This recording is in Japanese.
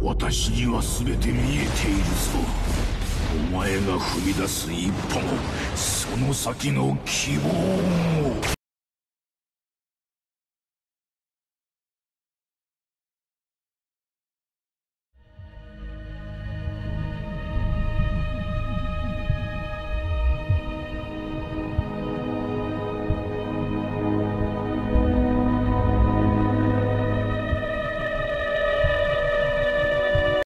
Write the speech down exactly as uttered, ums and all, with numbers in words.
私には全て見えているぞ。お前が踏み出す一歩もその先の希望も。